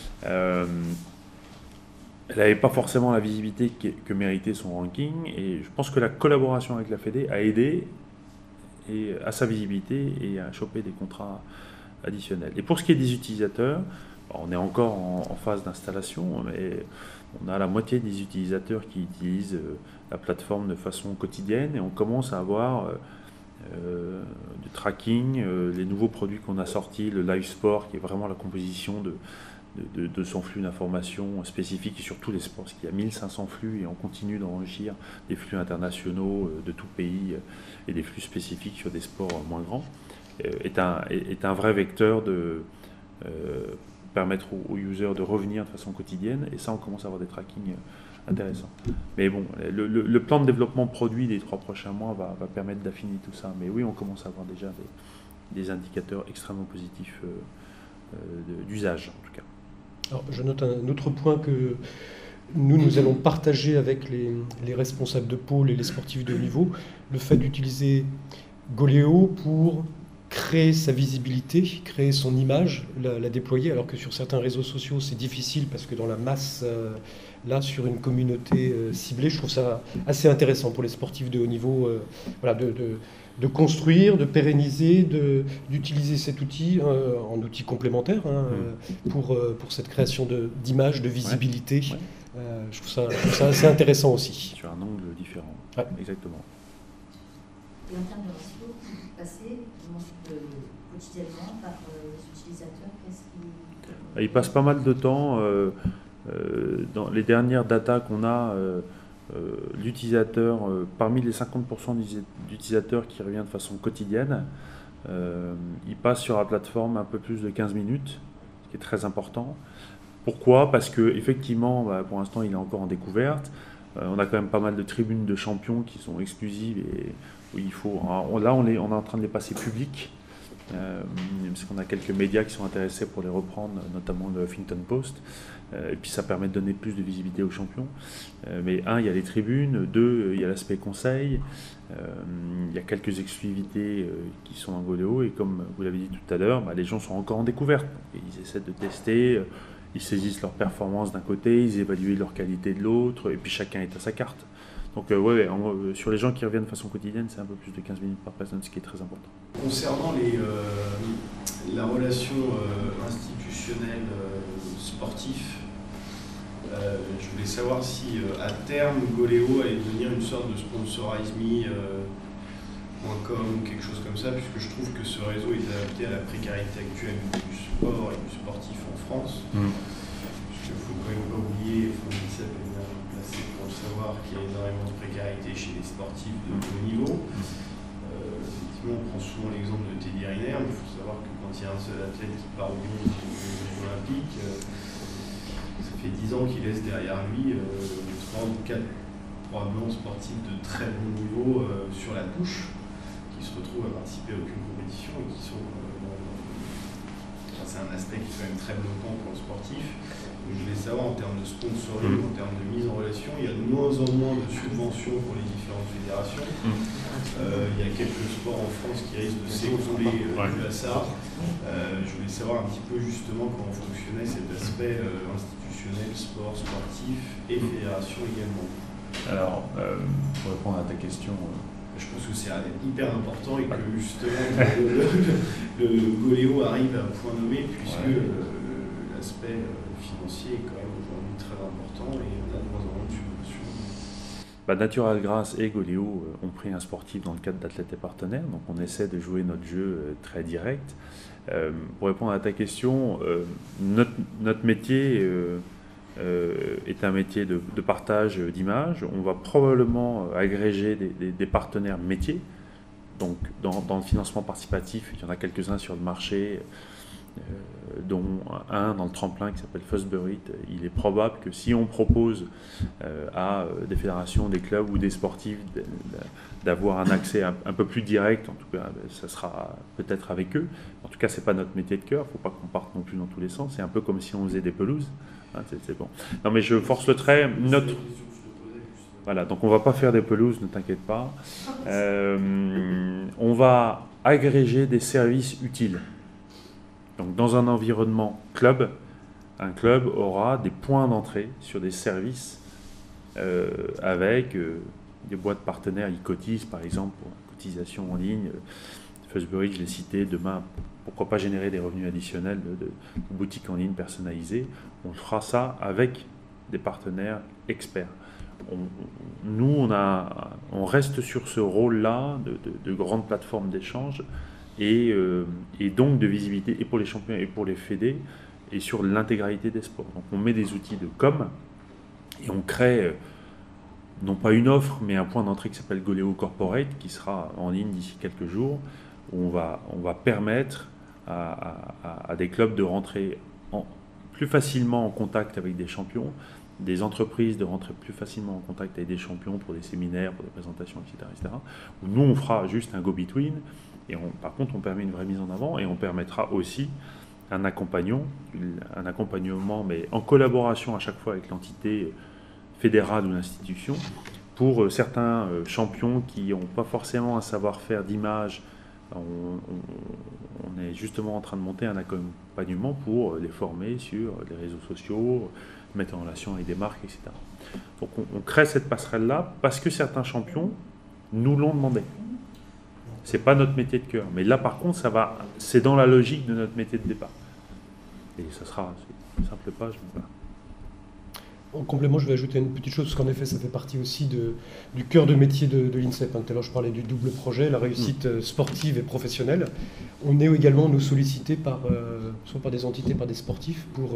S2: Elle n'avait pas forcément la visibilité que méritait son ranking et je pense que la collaboration avec la Fédé a aidé à sa visibilité et à choper des contrats additionnels. Et pour ce qui est des utilisateurs, on est encore en phase d'installation, mais on a la moitié des utilisateurs qui utilisent la plateforme de façon quotidienne et on commence à avoir du tracking, les nouveaux produits qu'on a sortis, le live sport qui est vraiment la composition de son flux d'informations spécifiques sur tous les sports, parce qu'il y a 1500 flux et on continue d'enrichir des flux internationaux de tout pays et des flux spécifiques sur des sports moins grands, est un vrai vecteur de permettre aux users de revenir de façon quotidienne et ça on commence à avoir des trackings intéressants. Mais bon, le plan de développement produit des 3 prochains mois va permettre d'affiner tout ça, mais oui on commence à avoir déjà des indicateurs extrêmement positifs d'usage en tout cas.
S1: Alors, je note un autre point que nous allons partager avec les responsables de pôle et les sportifs de haut niveau, le fait d'utiliser Goléo pour créer sa visibilité, créer son image, la déployer, alors que sur certains réseaux sociaux, c'est difficile parce que dans la masse, là, sur une communauté ciblée, je trouve ça assez intéressant pour les sportifs de haut niveau, voilà, de construire, de pérenniser, d'utiliser cet outil en outil complémentaire pour cette création d'image, de visibilité.
S2: Ouais.
S1: Je trouve ça assez intéressant aussi.
S2: Sur un angle différent.
S1: Ouais.
S2: Exactement.
S4: Et en termes de ratio, vous passez quotidiennement par les utilisateurs,
S2: Ils passent pas mal de temps. Dans les dernières datas qu'on a, l'utilisateur, parmi les 50% d'utilisateurs qui reviennent de façon quotidienne, il passe sur la plateforme un peu plus de 15 minutes, ce qui est très important. Pourquoi? Parce que effectivement, pour l'instant, il est encore en découverte. On a quand même pas mal de tribunes de champions qui sont exclusives et où il faut. Là, on est en train de les passer publics. Parce qu'on a quelques médias qui sont intéressés pour les reprendre, notamment le Huffington Post, et puis ça permet de donner plus de visibilité aux champions. Mais il y a les tribunes, deux, il y a l'aspect conseil, il y a quelques exclusivités qui sont en Goléo, et comme vous l'avez dit tout à l'heure, les gens sont encore en découverte. Ils essaient de tester, ils saisissent leur performance d'un côté, ils évaluent leur qualité de l'autre, et puis chacun est à sa carte. Donc sur les gens qui reviennent de façon quotidienne, c'est un peu plus de 15 minutes par personne, ce qui est très important.
S5: Concernant la relation institutionnelle sportive, je voulais savoir si à terme Goléo allait devenir une sorte de SponsorizMe.com ou quelque chose comme ça, puisque je trouve que ce réseau est adapté à la précarité actuelle du sport et du sportif en France. Puisqu'il ne faut quand même pas oublier, l'INSEP est bien placé pour le savoir, qu'il y a énormément de précarité chez les sportifs de haut niveau. On prend souvent l'exemple de Teddy Riner, mais il faut savoir que quand il y a un seul athlète qui part au monde aux Jeux Olympiques, ça fait 10 ans qu'il laisse derrière lui 3 ou 4 probablement sportifs de très bon niveau sur la touche, qui se retrouvent à participer à aucune compétition et qui sont c'est un aspect qui est quand même très bloquant pour le sportif. Donc, je voulais savoir en termes de sponsoring, en termes de mise en relation, il y a de moins en moins de subventions pour les différentes fédérations. Il y a quelques sports en France qui risquent de s'écrouler dû à ça. Je voulais savoir un petit peu justement comment fonctionnait cet aspect institutionnel, sport, sportif et fédération également.
S2: Alors, pour répondre à ta question...
S5: Je pense que c'est hyper important et que justement le Goléo arrive à point nommé puisque l'aspect financier est quand même aujourd'hui très important et on a de moins en moins de subventions.
S2: Natural Grass et Goléo ont pris un sportif dans le cadre d'Athlètes et Partenaires, donc on essaie de jouer notre jeu très direct. Pour répondre à ta question, notre métier est un métier de partage d'images. On va probablement agréger des partenaires métiers. Donc dans le financement participatif, il y en a quelques-uns sur le marché, dont un dans le tremplin qui s'appelle Fosbury. Il est probable que si on propose à des fédérations, des clubs ou des sportifs d'avoir un accès un peu plus direct, en tout cas, ça sera peut-être avec eux. En tout cas, ce n'est pas notre métier de cœur, il ne faut pas qu'on parte non plus dans tous les sens. C'est un peu comme si on faisait des pelouses. C'est bon. Non, mais je force le trait. Voilà, donc on ne va pas faire des pelouses, ne t'inquiète pas. On va agréger des services utiles. Donc dans un environnement club, un club aura des points d'entrée sur des services avec des boîtes partenaires. Ils cotisent par exemple pour la cotisation en ligne. Fosbury, je l'ai cité, demain, pourquoi pas générer des revenus additionnels de boutiques en ligne personnalisées. On fera ça avec des partenaires experts. Nous, on reste sur ce rôle-là de grande plateforme d'échange et donc de visibilité et pour les champions et pour les fédés et sur l'intégralité des sports. Donc on met des outils de com et on crée non pas une offre mais un point d'entrée qui s'appelle Goléo Corporate qui sera en ligne d'ici quelques jours où on va permettre à des clubs de rentrer plus facilement en contact avec des champions, des entreprises de rentrer plus facilement en contact avec des champions pour des séminaires, pour des présentations, etc. Où nous, on fera juste un go-between, et par contre, on permet une vraie mise en avant, et on permettra aussi un accompagnement, mais en collaboration à chaque fois avec l'entité fédérale ou l'institution, pour certains champions qui n'ont pas forcément un savoir-faire d'image On est justement en train de monter un accompagnement pour les former sur les réseaux sociaux, mettre en relation avec des marques, etc. Donc on crée cette passerelle-là parce que certains champions nous l'ont demandé. C'est pas notre métier de cœur, mais là par contre c'est dans la logique de notre métier de départ. Et ça sera une simple page. Voilà.
S1: En complément, je vais ajouter une petite chose, parce qu'en effet, ça fait partie aussi du cœur de métier de l'INSEP. Tout à l'heure, je parlais du double projet, la réussite sportive et professionnelle. On est également, nous, sollicités soit par des entités, par des sportifs, pour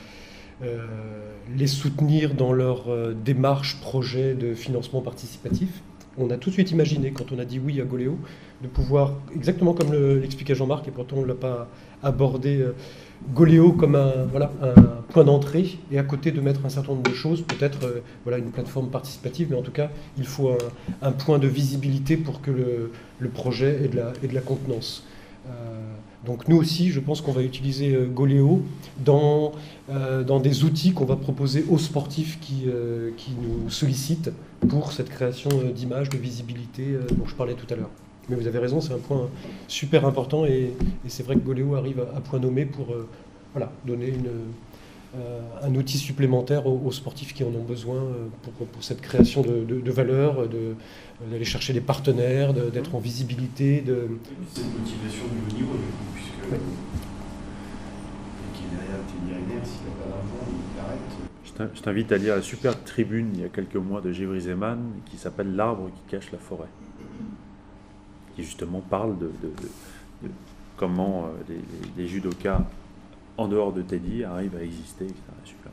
S1: les soutenir dans leur démarche, projet de financement participatif. On a tout de suite imaginé, quand on a dit oui à Goléo, de pouvoir, exactement comme l'expliquait Jean-Marc, et pourtant on ne l'a pas abordé, Goléo comme un point d'entrée, et à côté de mettre un certain nombre de choses, peut-être une plateforme participative, mais en tout cas, il faut un point de visibilité pour que le projet ait de la contenance. Donc nous aussi, je pense qu'on va utiliser Goléo dans des outils qu'on va proposer aux sportifs qui nous sollicitent pour cette création d'images, de visibilité dont je parlais tout à l'heure. Mais vous avez raison, c'est un point super important et c'est vrai que Goléo arrive à point nommé pour donner un outil supplémentaire aux sportifs qui en ont besoin pour cette création de valeur, d'aller chercher des partenaires, d'être en visibilité.
S5: C'est une motivation du haut niveau, du coup, puisque
S1: oui.
S5: Qui est derrière Teddy Riner, s'il n'a pas d'argent, il arrête.
S2: Je t'invite à lire la superbe tribune il y a quelques mois de Givry Zeman qui s'appelle « L'arbre qui cache la forêt », qui justement parle de comment les judokas en dehors de Teddy arrivent à exister, etc. Super.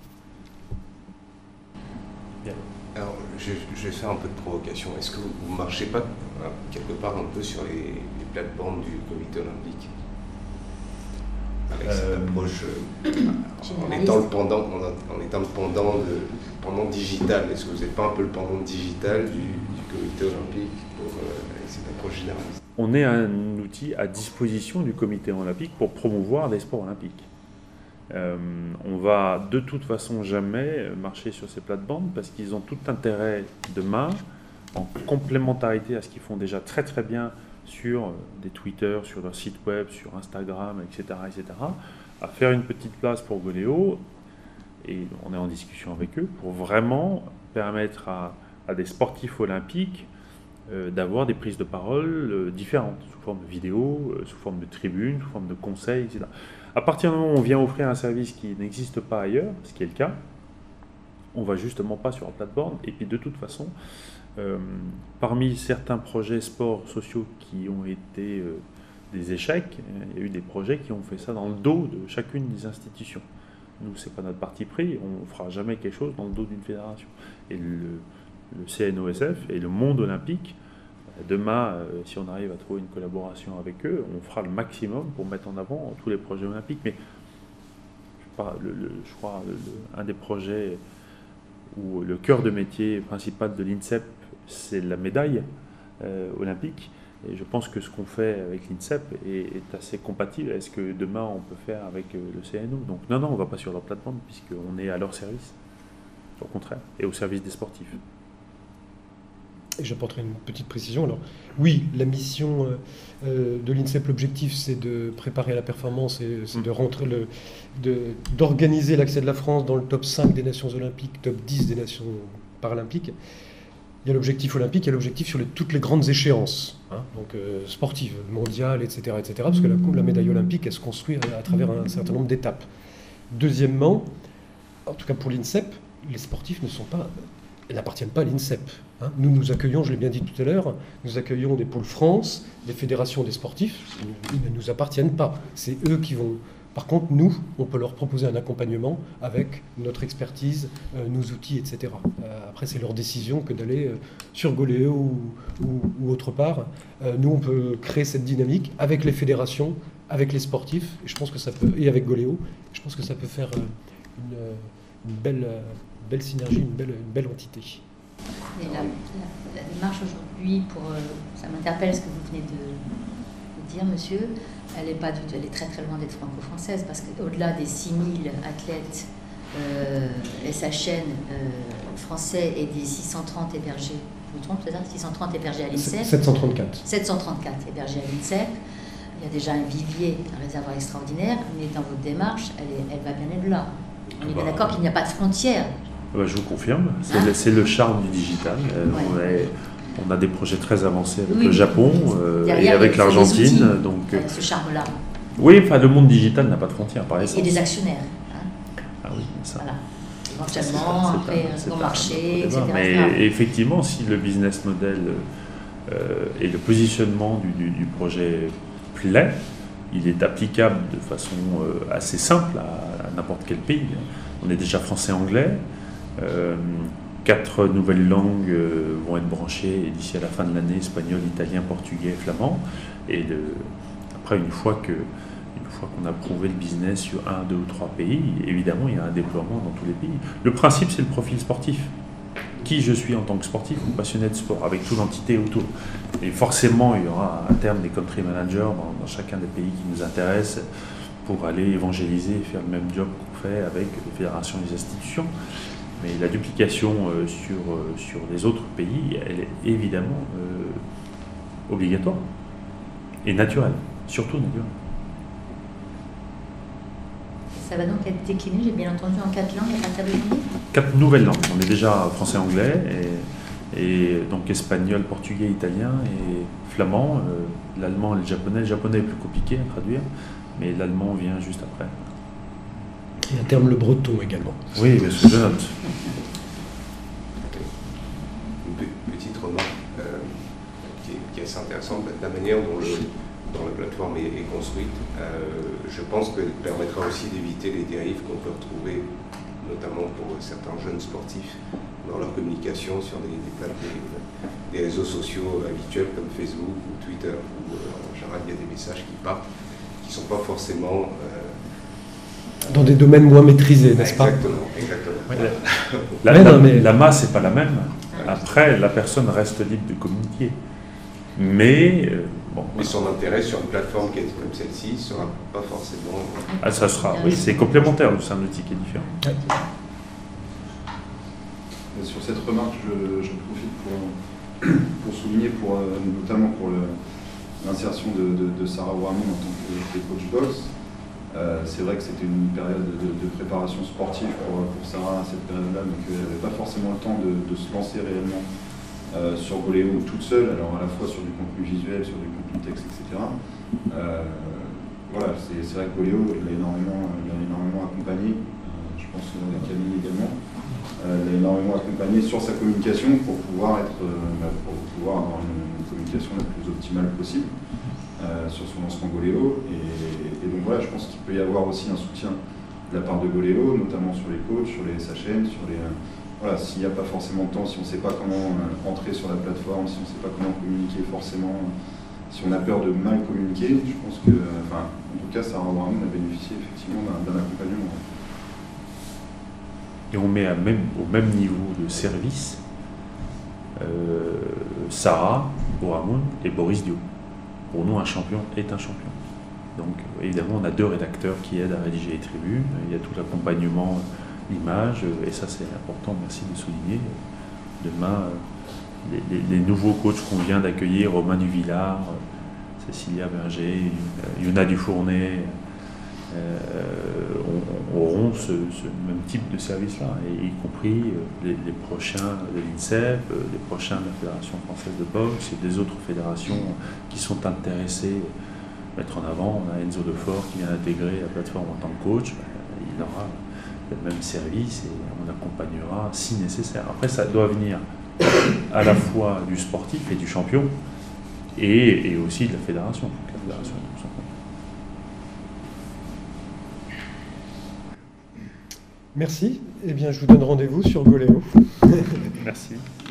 S6: Bien. Alors, je vais faire un peu de provocation. Est-ce que vous ne marchez pas quelque part un peu sur les plates-bandes du comité olympique avec cette approche en étant le pendant digital? Est-ce que vous n'êtes pas un peu le pendant digital du comité olympique avec cette approche généraliste?
S2: On est un outil à disposition du comité olympique pour promouvoir les sports olympiques. On va de toute façon jamais marcher sur ces plates-bandes parce qu'ils ont tout intérêt demain, en complémentarité à ce qu'ils font déjà très très bien sur des Twitter, sur leur site web, sur Instagram, etc., à faire une petite place pour Goléo, et on est en discussion avec eux pour vraiment permettre à des sportifs olympiques d'avoir des prises de parole différentes, sous forme de vidéos, sous forme de tribunes, sous forme de conseils, etc. À partir du moment où on vient offrir un service qui n'existe pas ailleurs, ce qui est le cas, on ne va justement pas sur la plateforme. Et puis de toute façon, parmi certains projets sports sociaux qui ont été des échecs, il y a eu des projets qui ont fait ça dans le dos de chacune des institutions. Nous, ce n'est pas notre parti pris, on ne fera jamais quelque chose dans le dos d'une fédération. Et le CNOSF et le monde olympique, demain, si on arrive à trouver une collaboration avec eux, on fera le maximum pour mettre en avant tous les projets olympiques. Mais je crois un des projets où le cœur de métier principal de l'INSEP, c'est la médaille olympique. Et je pense que ce qu'on fait avec l'INSEP est assez compatible avec ce que demain on peut faire avec le CNO. Donc non, on ne va pas sur leur plateforme puisqu'on est à leur service, au contraire, et au service des sportifs.
S1: Et j'apporterai une petite précision. Alors, oui, la mission de l'INSEP, l'objectif, c'est de préparer la performance et c'est d'organiser l'accès de la France dans le top 5 des nations olympiques, top 10 des nations paralympiques. Il y a l'objectif olympique, il y a l'objectif sur toutes les grandes échéances, donc sportives, mondiales, etc., parce que la médaille olympique, elle se construit à travers un certain nombre d'étapes. Deuxièmement, en tout cas pour l'INSEP, les sportifs n'appartiennent pas à l'INSEP. Nous accueillons, je l'ai bien dit tout à l'heure, nous accueillons des pôles France, des fédérations des sportifs, ils ne nous appartiennent pas. C'est eux qui vont... Par contre, nous, on peut leur proposer un accompagnement avec notre expertise, nos outils, etc. Après, c'est leur décision que d'aller sur Goléo ou autre part. Nous, on peut créer cette dynamique avec les fédérations, avec les sportifs, et je pense que ça peut, et avec Goléo. Je pense que ça peut faire une belle synergie, une belle entité.
S4: Et la démarche aujourd'hui, ça m'interpelle ce que vous venez de dire, monsieur, elle est très très loin d'être franco-française, parce qu'au-delà des 6000 athlètes SHN français et des 630 hébergés je me trompe, c'est ça, 630 hébergés à l'INSEP.
S1: 734.
S4: 734 hébergés à l'INSEP. Il y a déjà un vivier, un réservoir extraordinaire, mais dans votre démarche, elle va bien au-delà. On est bien d'accord qu'il n'y a pas de frontières.
S2: Je vous confirme, c'est le charme du digital. On a des projets très avancés avec le Japon et avec l'Argentine.
S4: Ce charme-là.
S2: Oui, enfin, le monde digital n'a pas de frontières, par exemple.
S4: Et des actionnaires.
S2: Ah oui, ça.
S4: Voilà. Éventuellement, après un second marché, etc.
S2: Mais effectivement, si le business model et le positionnement du projet plaît, il est applicable de façon assez simple à n'importe quel pays. On est déjà français-anglais. 4 nouvelles langues vont être branchées d'ici à la fin de l'année, espagnol, italien, portugais, flamand. Et après, une fois qu'on a prouvé le business sur 1, 2 ou 3 pays, évidemment, il y a un déploiement dans tous les pays. Le principe, c'est le profil sportif. Qui je suis en tant que sportif ou passionné de sport, avec toute l'entité autour. Et forcément, il y aura à terme des country managers dans chacun des pays qui nous intéressent pour aller évangéliser et faire le même job qu'on fait avec les fédérations et les institutions. Mais la duplication sur les autres pays, elle est évidemment obligatoire et naturelle, surtout naturelle.
S4: Ça va donc être décliné, j'ai bien entendu, en 4 langues à partir de juillet.
S2: 4 nouvelles langues. On est déjà français-anglais, et donc espagnol, portugais, italien et flamand. L'allemand et le japonais. Le japonais est plus compliqué à traduire, mais l'allemand vient juste après.
S1: Et à terme, le breton également.
S2: Oui, bien sûr, je note.
S6: Une petite remarque qui est assez intéressante, la manière dont la plateforme est construite, je pense qu'elle permettra aussi d'éviter les dérives qu'on peut retrouver, notamment pour certains jeunes sportifs, dans leur communication sur des réseaux sociaux habituels comme Facebook ou Twitter, où en général il y a des messages qui partent, qui ne sont pas forcément...
S1: dans des domaines moins maîtrisés, n'est-ce pas?
S2: Exactement. La masse n'est pas la même. Après, la personne reste libre de communiquer. Mais
S6: son intérêt sur une plateforme comme celle-ci ne sera pas forcément...
S2: ça sera, oui, c'est complémentaire, c'est un outil qui est différent.
S3: Et sur cette remarque, je profite pour souligner, notamment pour l'insertion de Sarah Ouamon en tant que coach boxe. C'est vrai que c'était une période de préparation sportive pour Sarah à cette période-là, donc elle n'avait pas forcément le temps de se lancer réellement sur Goléo toute seule, alors à la fois sur du contenu visuel, sur du contenu texte, etc. Voilà, c'est vrai que Goléo l'a énormément accompagné, je pense avec Camille également, l'a énormément accompagné sur sa communication pour pouvoir avoir une communication la plus optimale possible sur son lancement Goléo. Et donc voilà, je pense qu'il peut y avoir aussi un soutien de la part de Goléo, notamment sur les coachs, sur les SHM, sur les... Voilà, s'il n'y a pas forcément de temps, si on ne sait pas comment entrer sur la plateforme, si on ne sait pas comment communiquer forcément, si on a peur de mal communiquer, je pense que, en tout cas, Sarah Ouamon a bénéficié effectivement d'un accompagnement.
S2: Et on met au même niveau de service Sarah Ouamon et Boris Dio. Pour nous, un champion est un champion. Donc, évidemment, on a 2 rédacteurs qui aident à rédiger les tribunes. Il y a tout l'accompagnement, l'image, et ça, c'est important, merci de souligner. Demain, les nouveaux coachs qu'on vient d'accueillir, Romain Duvillard, Cécilia Berger, Yona Dufournet, auront ce même type de service-là, y compris les prochains de l'INSEP, les prochains de la Fédération française de boxe et des autres fédérations qui sont intéressées à mettre en avant. On a Enzo Defort qui vient d'intégrer la plateforme en tant que coach, il aura le même service et on accompagnera si nécessaire. Après, ça doit venir à la fois du sportif et du champion et aussi de la fédération.
S1: Merci. Eh bien, je vous donne rendez-vous sur Goléo.
S2: Merci.